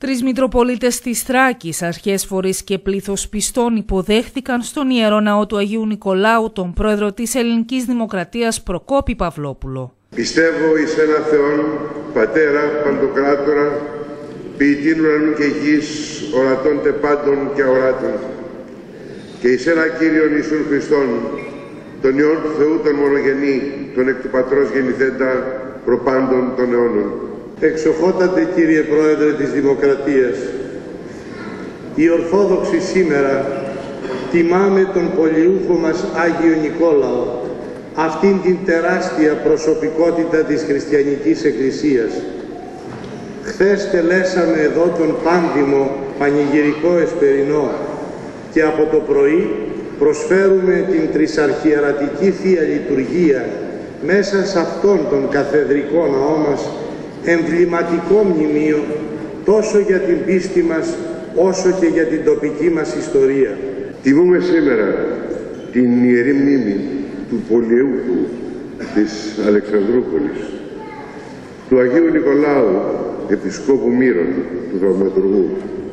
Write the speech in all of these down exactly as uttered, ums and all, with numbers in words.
Τρεις Μητροπολίτες της Θράκης, αρχές φορείς και πλήθος πιστών υποδέχθηκαν στον Ιερό Ναό του Αγίου Νικολάου τον πρόεδρο της Ελληνικής Δημοκρατίας Προκόπη Παυλόπουλο. Πιστεύω εις ένα Θεόν, Πατέρα, Παντοκράτορα, ποιητήν ουρανού και γης, ορατών τε πάντων και αοράτων, και εις ένα Κύριον Ιησούν Χριστόν, τον Υιόν του Θεού τον μονογενή, τον εκ του Πατρός γεννηθέντα προπάντων των αιώνων. Εξοχότατε Κύριε Πρόεδρε της Δημοκρατίας, η Ορθόδοξη σήμερα τιμάμε τον πολιούχο μας Άγιο Νικόλαο, αυτήν την τεράστια προσωπικότητα της Χριστιανικής Εκκλησίας. Χθες τελέσαμε εδώ τον πάντιμο πανηγυρικό εσπερινό και από το πρωί προσφέρουμε την τρισαρχιερατική Θεία Λειτουργία μέσα σε αυτόν τον καθεδρικό ναό μας, εμβληματικό μνημείο τόσο για την πίστη μας όσο και για την τοπική μας ιστορία. Τιμούμε σήμερα την ιερή μνήμη του πολιούχου της Αλεξανδρούπολης, του Αγίου Νικολάου, Επισκόπου Μύρων, του Θαυματουργού.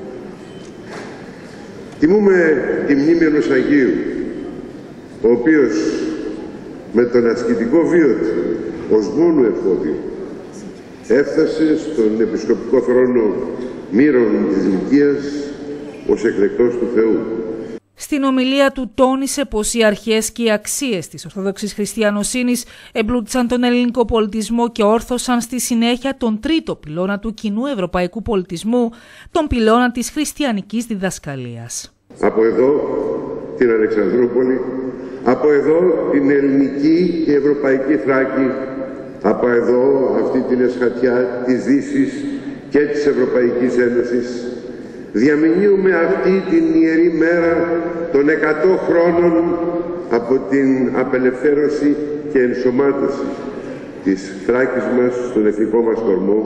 Τιμούμε τη μνήμη ενός Αγίου, ο οποίος με τον ασκητικό βίο του ως μόνο εφόδιο έφτασε στον επισκοπικό θρόνο Μύρων της Λυκίας ως εκλεκτός του Θεού. Στην ομιλία του τόνισε πως οι αρχές και οι αξίες της Ορθόδοξης Χριστιανοσύνης εμπλούτησαν τον ελληνικό πολιτισμό και όρθωσαν στη συνέχεια τον τρίτο πυλώνα του κοινού ευρωπαϊκού πολιτισμού, τον πυλώνα της χριστιανικής διδασκαλίας. Από εδώ την Αλεξανδρούπολη, από εδώ την ελληνική και ευρωπαϊκή Θράκη, από εδώ αυτή την εσχατιά της Δύσης και της Ευρωπαϊκής Ένωσης, διαμηνύουμε αυτή την ιερή μέρα των εκατό χρόνων από την απελευθέρωση και ενσωμάτωση της Θράκης μας στον εθνικό μας κορμό,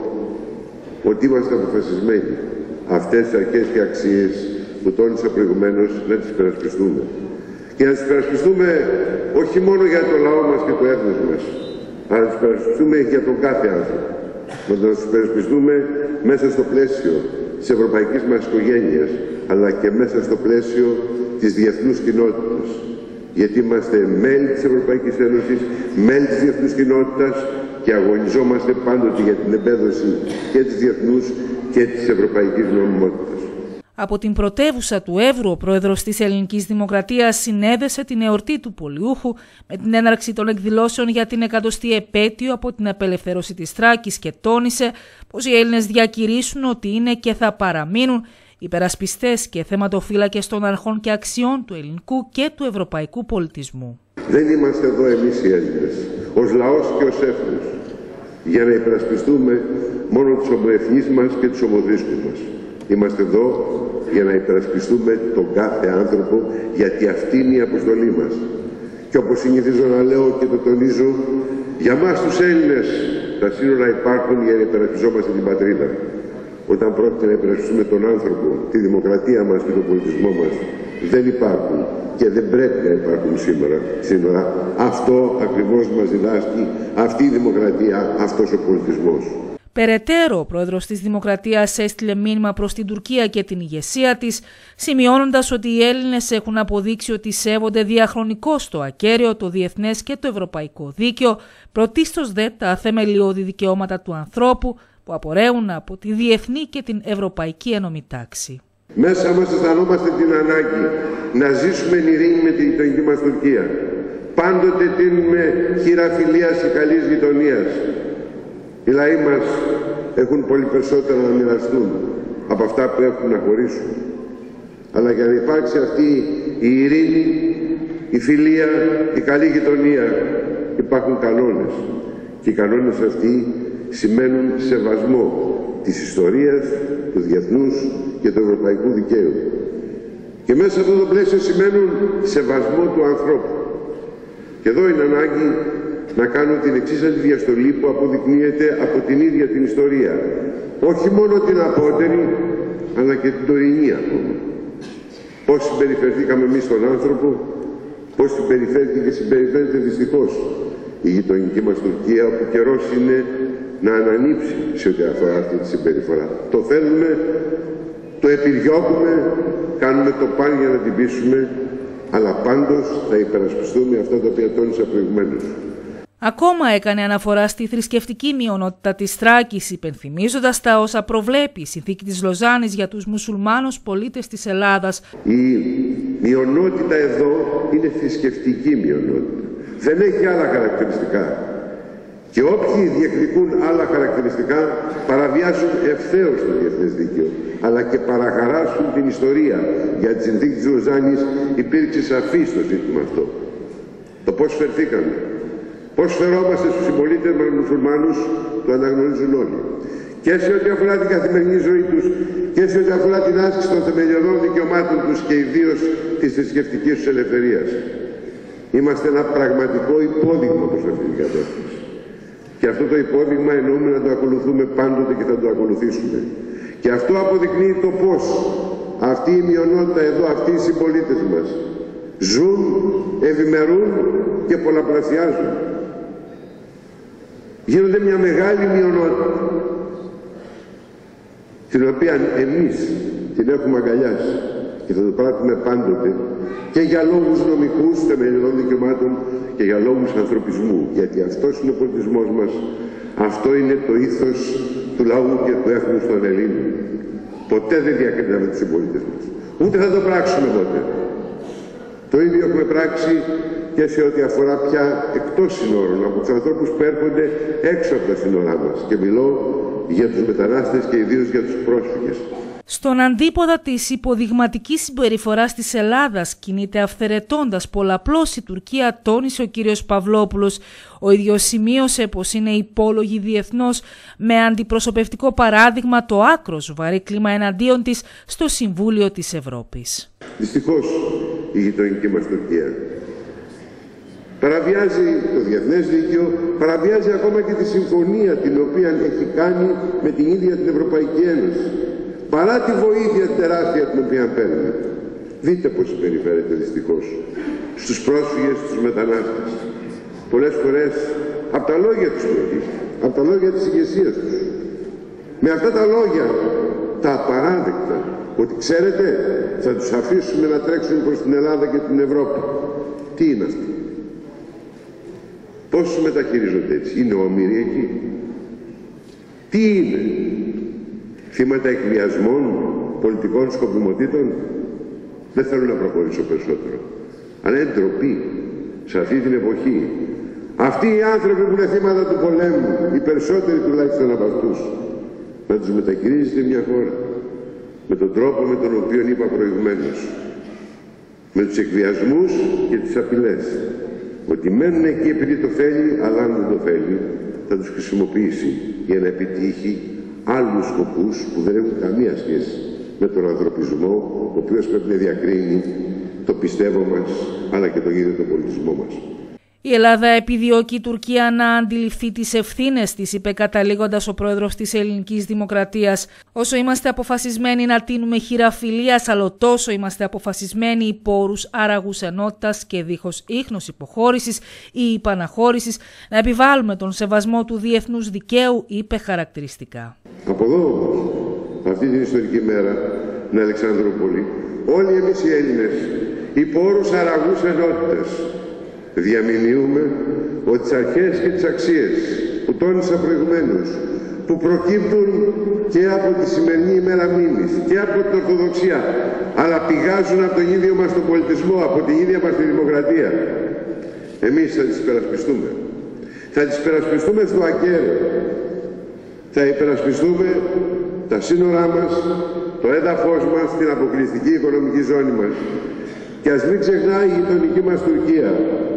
ότι είμαστε αποφασισμένοι αυτές τις αρχές και αξίες που τόνισα προηγουμένως να τις υπερασπιστούμε. Και να τις υπερασπιστούμε όχι μόνο για το λαό μας και το έθνος μας, αλλά να τις υπερασπιστούμε για τον κάθε άνθρωπο. Να τις υπερασπιστούμε μέσα στο πλαίσιο της ευρωπαϊκής μας οικογένειας, αλλά και μέσα στο πλαίσιο της διεθνούς κοινότητας. Γιατί είμαστε μέλη της Ευρωπαϊκής Ένωσης, μέλη της διεθνούς κοινότητας και αγωνιζόμαστε πάντοτε για την εμπέδωση και της διεθνούς και της ευρωπαϊκής νομιμότητας. Από την πρωτεύουσα του Εύρου, ο πρόεδρος της Ελληνικής Δημοκρατίας συνέδεσε την εορτή του πολιούχου με την έναρξη των εκδηλώσεων για την εκατοστή επέτειο από την απελευθέρωση της Θράκης και τόνισε πως οι Έλληνες διακηρύσσουν ότι είναι και θα παραμείνουν υπερασπιστές και θεματοφύλακες των αρχών και αξιών του ελληνικού και του ευρωπαϊκού πολιτισμού. Δεν είμαστε εδώ εμείς οι Έλληνες, ως λαός και ως έθνος, για να υπερασπιστούμε μόνο τους ομοεθνείς μας και τους ομοδίσκους μας. Είμαστε εδώ για να υπερασπιστούμε τον κάθε άνθρωπο, γιατί αυτή είναι η αποστολή μας. Και όπως συνηθίζω να λέω και το τονίζω, για μας τους Έλληνες τα σύνορα υπάρχουν για να υπερασπιζόμαστε την πατρίδα. Όταν πρόκειται να υπερασπιστούμε τον άνθρωπο, τη δημοκρατία μας και τον πολιτισμό μας, δεν υπάρχουν και δεν πρέπει να υπάρχουν σήμερα σύνορα. Αυτό ακριβώς μας διδάσκει αυτή η δημοκρατία, αυτός ο πολιτισμός. Περαιτέρω, ο πρόεδρος της Δημοκρατίας έστειλε μήνυμα προς την Τουρκία και την ηγεσία της, σημειώνοντας ότι οι Έλληνες έχουν αποδείξει ότι σέβονται διαχρονικώς το ακέραιο, το διεθνές και το ευρωπαϊκό δίκαιο, πρωτίστως δε τα θεμελιώδη δικαιώματα του ανθρώπου που απορρέουν από τη διεθνή και την ευρωπαϊκή ενόμη τάξη. Μέσα μας αισθανόμαστε την ανάγκη να ζήσουμε εν ειρήνη με την γειτονική μας Τουρκία. Πάντοτε τείνουμε χείρα φιλίας και καλής γειτονίας. Οι λαοί μας έχουν πολύ περισσότερα να μοιραστούν από αυτά που έχουν να χωρίσουν. Αλλά για να υπάρξει αυτή η ειρήνη, η φιλία, η καλή γειτονία, υπάρχουν κανόνες. Και οι κανόνες αυτοί σημαίνουν σεβασμό της ιστορίας, του διεθνούς και του ευρωπαϊκού δικαίου. Και μέσα σε αυτό το πλαίσιο σημαίνουν σεβασμό του ανθρώπου. Και εδώ είναι ανάγκη να κάνω την εξής αντιδιαστολή που αποδεικνύεται από την ίδια την ιστορία. Όχι μόνο την απότερη, αλλά και την τωρινή ακόμα. Πώς συμπεριφερθήκαμε εμείς στον άνθρωπο, πώς συμπεριφέρθηκε και συμπεριφέρεται δυστυχώς η γειτονική μας Τουρκία, όπου καιρός είναι να ανανύψει σε ό,τι αφορά αυτή τη συμπεριφορά. Το θέλουμε, το επιδιώκουμε, κάνουμε το παν για να την πείσουμε, αλλά πάντως θα υπερασπιστούμε αυτά τα οποία τόνισα προηγουμένως. Ακόμα έκανε αναφορά στη θρησκευτική μειονότητα της Θράκης, υπενθυμίζοντας τα όσα προβλέπει η συνθήκη της Λοζάνης για τους μουσουλμάνους πολίτες της Ελλάδας. Η μειονότητα εδώ είναι θρησκευτική μειονότητα. Δεν έχει άλλα χαρακτηριστικά. Και όποιοι διεκδικούν άλλα χαρακτηριστικά παραβιάζουν ευθέως το διεθνές δίκαιο, αλλά και παραχαράσουν την ιστορία. Για τη συνθήκη της Λοζάνης υπήρξε σαφή στο ζήτημα αυτό. Το πώς φερθήκαμε. Πώς φερόμαστε στους συμπολίτες μας μουσουλμάνους το αναγνωρίζουν όλοι. Και σε ό,τι αφορά την καθημερινή ζωή τους και σε ό,τι αφορά την άσκηση των θεμελιωδών δικαιωμάτων τους και ιδίως της θρησκευτικής τους ελευθερίας. Είμαστε ένα πραγματικό υπόδειγμα προς αυτή την κατεύθυνση. Και αυτό το υπόδειγμα εννοούμε να το ακολουθούμε πάντοτε και θα το ακολουθήσουμε. Και αυτό αποδεικνύει το πώς αυτή η μειονότητα εδώ, αυτοί οι συμπολίτες μας, ζουν, ευημερούν και πολλαπλασιάζουν. Γίνονται μια μεγάλη μειονότητα, την οποία εμείς την έχουμε αγκαλιάσει και θα το πράττουμε πάντοτε και για λόγους νομικούς, θεμελιωδών δικαιωμάτων και για λόγους ανθρωπισμού. Γιατί αυτός είναι ο πολιτισμός μας, αυτό είναι το ήθος του λαού και του έθνους των Ελλήνων. Ποτέ δεν διακρίναμε τους συμπολίτες μας. Ούτε θα το πράξουμε ποτέ. Το ίδιο έχουμε πράξει και σε ό,τι αφορά πια εκτός σύνορων, από τους ανθρώπους που έρχονται έξω από τα σύνορά μας. Και μιλώ για τους μετανάστες και ιδίως για τους πρόσφυγες. Στον αντίποδα της υποδειγματικής συμπεριφοράς της Ελλάδας κινείται αυθαιρετώντας πολλαπλώς η Τουρκία, τόνισε ο κύριος Παυλόπουλος. Ο ίδιος σημείωσε πως είναι υπόλογη διεθνώς, με αντιπροσωπευτικό παράδειγμα το άκρος βαρύ κλίμα εναντίον της στο Συμβούλιο της Ευρώπης. Δυστυχώς η γειτονική μας Τουρκία παραβιάζει το διεθνές δίκαιο, παραβιάζει ακόμα και τη συμφωνία την οποία έχει κάνει με την ίδια την Ευρωπαϊκή Ένωση. Παρά τη βοήθεια τεράστια την οποία παίρνει. Δείτε πώς συμπεριφέρεται δυστυχώς στους πρόσφυγες, στους μετανάστες. Πολλές φορές από τα λόγια τους προκύπτει, από τα λόγια της ηγεσίας τους. Με αυτά τα λόγια, τα απαράδεκτα, ότι ξέρετε θα τους αφήσουμε να τρέξουν προς την Ελλάδα και την Ευρώπη. Τι είναι αυτό? Πώς τους μεταχειρίζονται έτσι? Είναι όμοιροι εκεί? Τι είναι? Θύματα εκβιασμών, πολιτικών σκοπιμοτήτων? Δεν θέλω να προχωρήσω περισσότερο. Αλλά είναι ντροπή σε αυτή την εποχή. Αυτοί οι άνθρωποι που είναι θύματα του πολέμου, οι περισσότεροι τουλάχιστον από αυτούς, να τους μεταχειρίζεται μια χώρα με τον τρόπο με τον οποίο είπα προηγουμένως. Με τους εκβιασμούς και τις απειλές. Ότι μένουν εκεί επειδή το θέλει, αλλά αν δεν το θέλει, θα τους χρησιμοποιήσει για να επιτύχει άλλους σκοπούς που δεν έχουν καμία σχέση με τον ανθρωπισμό, ο οποίος πρέπει να διακρίνει το πιστεύω μας, αλλά και τον ίδιο τον πολιτισμό μας. Η Ελλάδα επιδιώκει η Τουρκία να αντιληφθεί τις ευθύνες της, είπε καταλήγοντας ο πρόεδρος της Ελληνικής Δημοκρατίας. Όσο είμαστε αποφασισμένοι να τίνουμε χείρα φιλίας, αλλά τόσο είμαστε αποφασισμένοι υπό όρους άραγους ενότητας και δίχως ίχνος υποχώρησης ή υπαναχώρησης να επιβάλλουμε τον σεβασμό του διεθνούς δικαίου, είπε χαρακτηριστικά. Από εδώ όμως, αυτή την ιστορική μέρα, στην Αλεξανδρούπολη, όλοι εμείς οι Έλληνες, υπό όρους αραγούς ενότητας, διαμηνύουμε ότι τις αρχές και τις αξίες που τόνισα προηγουμένως, που προκύπτουν και από τη σημερινή ημέρα μνήμης και από την Ορθοδοξία, αλλά πηγάζουν από τον ίδιο μας τον πολιτισμό, από την ίδια μας τη δημοκρατία, εμείς θα τις υπερασπιστούμε. Θα τις υπερασπιστούμε στο ακέραιο. Θα υπερασπιστούμε τα σύνορά μας, το έδαφος μας, την αποκλειστική οικονομική ζώνη μας. Και ας μην ξεχνάει η γειτονική μας Τουρκία.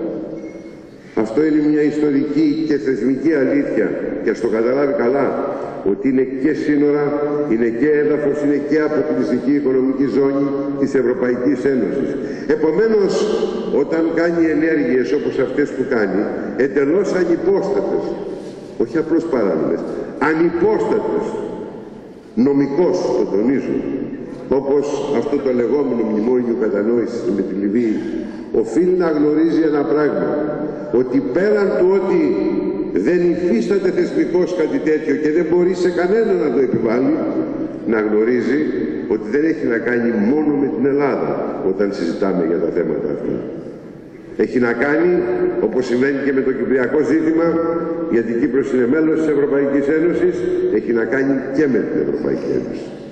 Αυτό είναι μια ιστορική και θεσμική αλήθεια και ας το καταλάβει καλά, ότι είναι και σύνορα, είναι και έδαφος, είναι και αποκλειστική οικονομική ζώνη της Ευρωπαϊκής Ένωσης. Επομένως, όταν κάνει ενέργειες όπως αυτές που κάνει, εντελώς ανυπόστατες, όχι απλώς παράλληλες, ανυπόστατες, νομικώς το τονίζω, όπως αυτό το λεγόμενο μνημόνιο κατανόησης με τη Λιβύη, οφείλει να γνωρίζει ένα πράγμα, ότι πέραν του ότι δεν υφίσταται θεσμικός κάτι τέτοιο και δεν μπορεί σε κανένα να το επιβάλλει, να γνωρίζει ότι δεν έχει να κάνει μόνο με την Ελλάδα όταν συζητάμε για τα θέματα αυτά. Έχει να κάνει, όπως συμβαίνει και με το κυπριακό ζήτημα, γιατί η Κύπρος είναι μέλος της Ευρωπαϊκής Ένωσης, έχει να κάνει και με την Ευρωπαϊκή Ένωση.